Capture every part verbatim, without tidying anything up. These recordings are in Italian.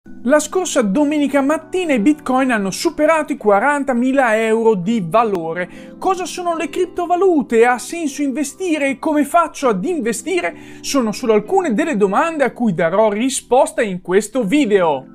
La scorsa domenica mattina i bitcoin hanno superato i quarantamila euro di valore. Cosa sono le criptovalute? Ha senso investire e come faccio ad investire? Sono solo alcune delle domande a cui darò risposta in questo video.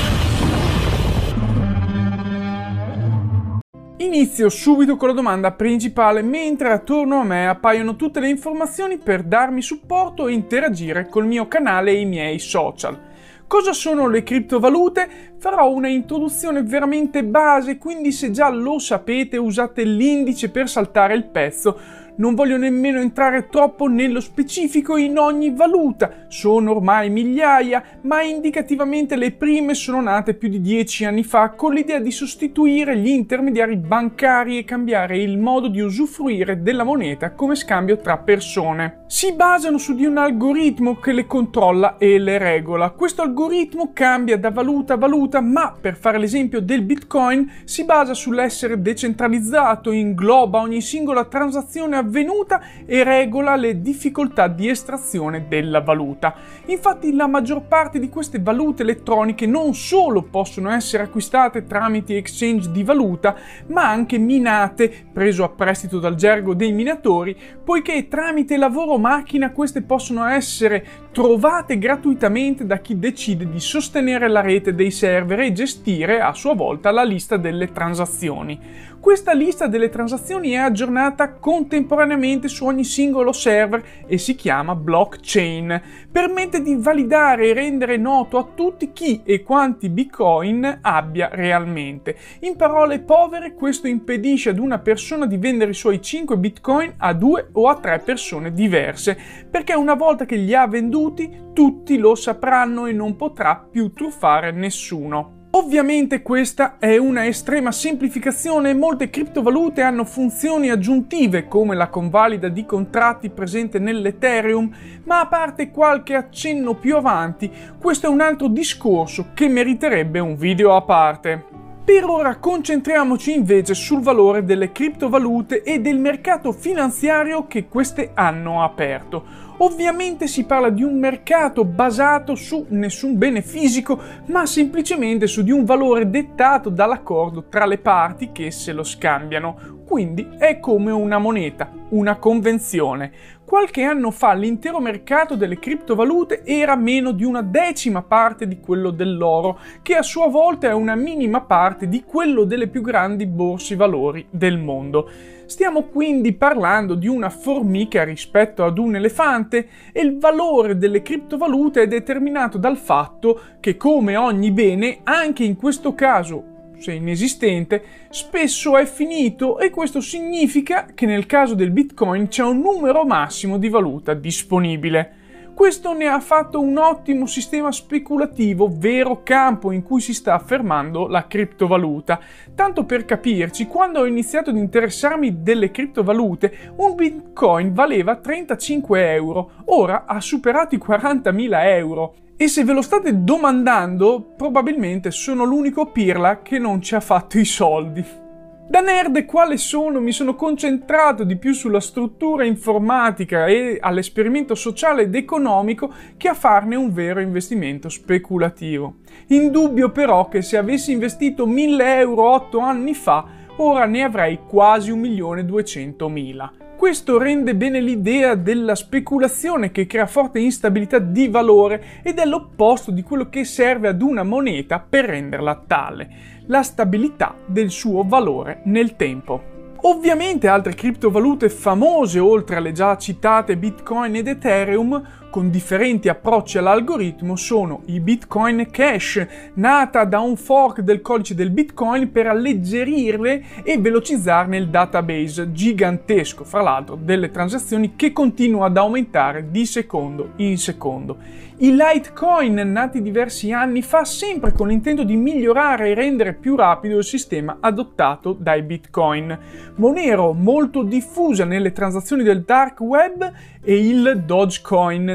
Inizio subito con la domanda principale, mentre attorno a me appaiono tutte le informazioni per darmi supporto e interagire col mio canale e i miei social. Cosa sono le criptovalute? Farò una introduzione veramente base, quindi se già lo sapete usate l'indice per saltare il pezzo. Non voglio nemmeno entrare troppo nello specifico in ogni valuta, sono ormai migliaia, ma indicativamente le prime sono nate più di dieci anni fa con l'idea di sostituire gli intermediari bancari e cambiare il modo di usufruire della moneta come scambio tra persone. Si basano su di un algoritmo che le controlla e le regola. Questo algoritmo cambia da valuta a valuta, ma per fare l'esempio del Bitcoin si basa sull'essere decentralizzato, ingloba ogni singola transazione avvenuta e regola le difficoltà di estrazione della valuta. Infatti la maggior parte di queste valute elettroniche non solo possono essere acquistate tramite exchange di valuta, ma anche minate, preso a prestito dal gergo dei minatori, poiché tramite lavoro macchina queste possono essere trovate gratuitamente da chi decide di sostenere la rete dei server e gestire a sua volta la lista delle transazioni. Questa lista delle transazioni è aggiornata contemporaneamente su ogni singolo server e si chiama blockchain. Permette di validare e rendere noto a tutti chi e quanti bitcoin abbia realmente. In parole povere, questo impedisce ad una persona di vendere i suoi cinque bitcoin a due o a tre persone diverse, perché una volta che li ha venduti, tutti lo sapranno e non potrà più truffare nessuno. Ovviamente questa è una estrema semplificazione e molte criptovalute hanno funzioni aggiuntive come la convalida di contratti presente nell'Ethereum, ma a parte qualche accenno più avanti, questo è un altro discorso che meriterebbe un video a parte. Per ora concentriamoci invece sul valore delle criptovalute e del mercato finanziario che queste hanno aperto. Ovviamente si parla di un mercato basato su nessun bene fisico, ma semplicemente su di un valore dettato dall'accordo tra le parti che se lo scambiano. Quindi è come una moneta, una convenzione. Qualche anno fa l'intero mercato delle criptovalute era meno di una decima parte di quello dell'oro, che a sua volta è una minima parte di quello delle più grandi borse valori del mondo. Stiamo quindi parlando di una formica rispetto ad un elefante e il valore delle criptovalute è determinato dal fatto che, come ogni bene, anche in questo caso, se inesistente, spesso è finito e questo significa che nel caso del Bitcoin c'è un numero massimo di valuta disponibile. Questo ne ha fatto un ottimo sistema speculativo, vero campo in cui si sta affermando la criptovaluta. Tanto per capirci, quando ho iniziato ad interessarmi delle criptovalute, un Bitcoin valeva trentacinque euro, ora ha superato i quarantamila euro. E se ve lo state domandando, probabilmente sono l'unico pirla che non ci ha fatto i soldi. Da nerd quale sono, mi sono concentrato di più sulla struttura informatica e all'esperimento sociale ed economico che a farne un vero investimento speculativo. Indubbio però che se avessi investito mille euro otto anni fa, ora ne avrei quasi un milione duecentomila. Questo rende bene l'idea della speculazione che crea forte instabilità di valore ed è l'opposto di quello che serve ad una moneta per renderla tale, la stabilità del suo valore nel tempo. Ovviamente altre criptovalute famose, oltre alle già citate Bitcoin ed Ethereum, con differenti approcci all'algoritmo, sono i Bitcoin Cash, nata da un fork del codice del Bitcoin per alleggerirle e velocizzarne il database gigantesco, fra l'altro, delle transazioni che continua ad aumentare di secondo in secondo. I Litecoin, nati diversi anni fa, sempre con l'intento di migliorare e rendere più rapido il sistema adottato dai Bitcoin. Monero, molto diffusa nelle transazioni del dark web, e il Dogecoin,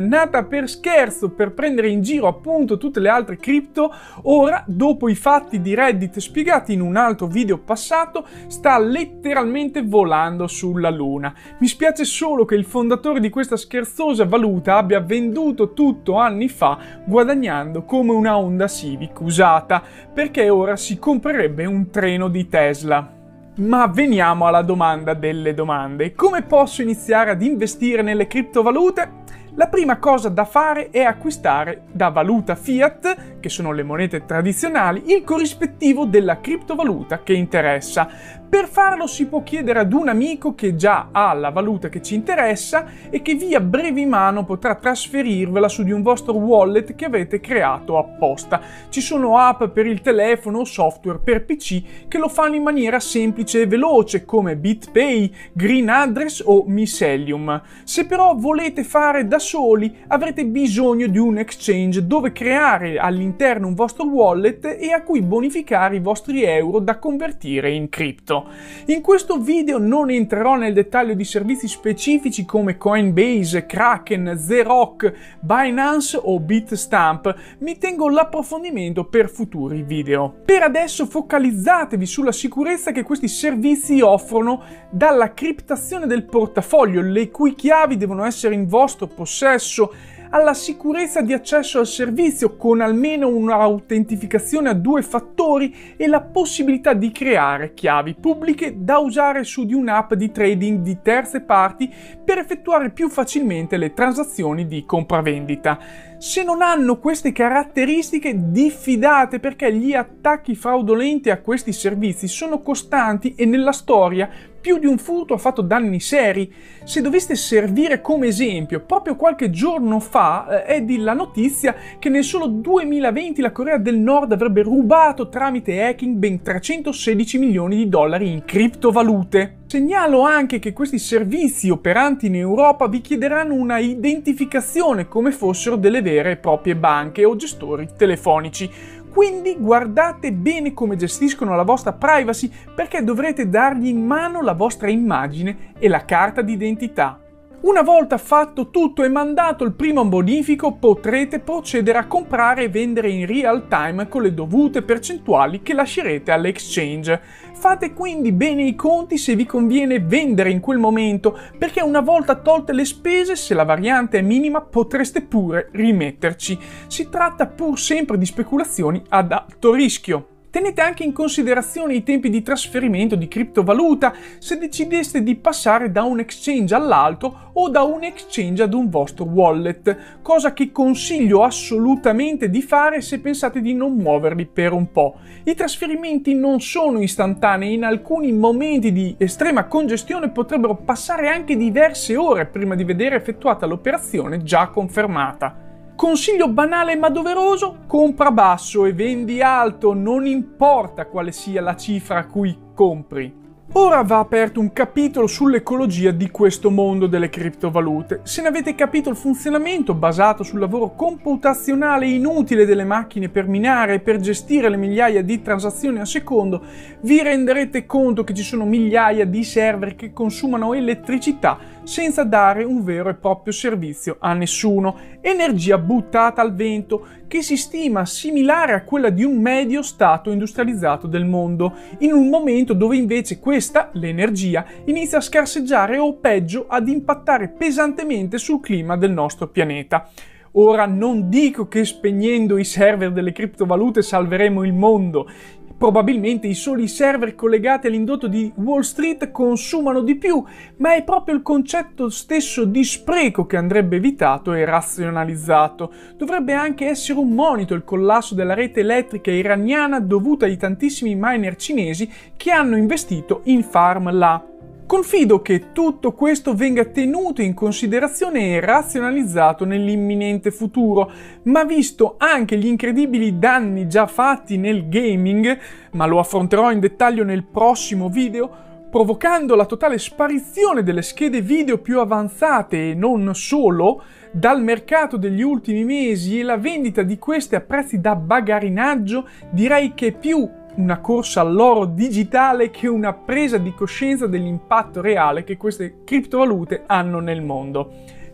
nata per scherzo, per prendere in giro appunto tutte le altre cripto, ora, dopo i fatti di Reddit spiegati in un altro video passato, sta letteralmente volando sulla luna. Mi spiace solo che il fondatore di questa scherzosa valuta abbia venduto tutto anni fa, guadagnando come una Honda Civic usata, perché ora si comprerebbe un treno di Tesla. Ma veniamo alla domanda delle domande. Come posso iniziare ad investire nelle criptovalute? La prima cosa da fare è acquistare da valuta fiat, che sono le monete tradizionali, il corrispettivo della criptovaluta che interessa. Per farlo si può chiedere ad un amico che già ha la valuta che ci interessa e che via brevi mano potrà trasferirvela su di un vostro wallet che avete creato apposta. Ci sono app per il telefono o software per P C che lo fanno in maniera semplice e veloce, come BitPay, Green Address o Mycelium. Se però volete fare da soli, avrete bisogno di un exchange dove creare all'interno un vostro wallet e a cui bonificare i vostri euro da convertire in cripto. In questo video non entrerò nel dettaglio di servizi specifici come Coinbase, Kraken, Zerock, Binance o Bitstamp, mi tengo l'approfondimento per futuri video. Per adesso focalizzatevi sulla sicurezza che questi servizi offrono, dalla criptazione del portafoglio, le cui chiavi devono essere in vostro possesso, alla sicurezza di accesso al servizio con almeno un'autentificazione a due fattori e la possibilità di creare chiavi pubbliche da usare su di un'app di trading di terze parti per effettuare più facilmente le transazioni di compravendita. Se non hanno queste caratteristiche, diffidate, perché gli attacchi fraudolenti a questi servizi sono costanti e nella storia più di un furto ha fatto danni seri. Se doveste servire come esempio, proprio qualche giorno fa eh, è di la notizia che nel solo duemilaventi la Corea del Nord avrebbe rubato tramite hacking ben trecentosedici milioni di dollari in criptovalute. Segnalo anche che questi servizi operanti in Europa vi chiederanno una identificazione come fossero delle vere e proprie banche o gestori telefonici. Quindi guardate bene come gestiscono la vostra privacy, perché dovrete dargli in mano la vostra immagine e la carta d'identità. Una volta fatto tutto e mandato il primo bonifico, potrete procedere a comprare e vendere in real time con le dovute percentuali che lascerete all'exchange. Fate quindi bene i conti se vi conviene vendere in quel momento, perché una volta tolte le spese, se la variante è minima, potreste pure rimetterci. Si tratta pur sempre di speculazioni ad alto rischio. Tenete anche in considerazione i tempi di trasferimento di criptovaluta se decideste di passare da un exchange all'altro o da un exchange ad un vostro wallet, cosa che consiglio assolutamente di fare se pensate di non muoverli per un po'. I trasferimenti non sono istantanei, in alcuni momenti di estrema congestione potrebbero passare anche diverse ore prima di vedere effettuata l'operazione già confermata. Consiglio banale ma doveroso: compra basso e vendi alto, non importa quale sia la cifra a cui compri. Ora va aperto un capitolo sull'ecologia di questo mondo delle criptovalute. Se ne avete capito il funzionamento, basato sul lavoro computazionale inutile delle macchine per minare e per gestire le migliaia di transazioni al secondo, vi renderete conto che ci sono migliaia di server che consumano elettricità senza dare un vero e proprio servizio a nessuno. Energia buttata al vento, che si stima similare a quella di un medio stato industrializzato del mondo, in un momento dove invece questa, l'energia, inizia a scarseggiare o peggio ad impattare pesantemente sul clima del nostro pianeta. Ora non dico che spegnendo i server delle criptovalute salveremo il mondo. Probabilmente i soli server collegati all'indotto di Wall Street consumano di più, ma è proprio il concetto stesso di spreco che andrebbe evitato e razionalizzato. Dovrebbe anche essere un monito il collasso della rete elettrica iraniana dovuta ai tantissimi miner cinesi che hanno investito in farm là. Confido che tutto questo venga tenuto in considerazione e razionalizzato nell'imminente futuro, ma visto anche gli incredibili danni già fatti nel gaming, ma lo affronterò in dettaglio nel prossimo video, provocando la totale sparizione delle schede video più avanzate e non solo dal mercato degli ultimi mesi e la vendita di queste a prezzi da bagarinaggio, direi che è più una corsa all'oro digitale che una presa di coscienza dell'impatto reale che queste criptovalute hanno nel mondo.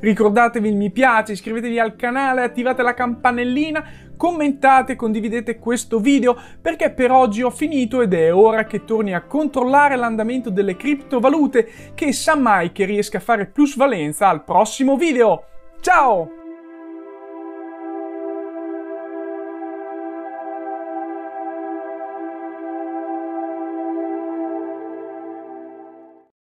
Ricordatevi il mi piace, iscrivetevi al canale, attivate la campanellina, commentate e condividete questo video perché per oggi ho finito ed è ora che torni a controllare l'andamento delle criptovalute che sa mai che riesca a fare plusvalenza al prossimo video. Ciao!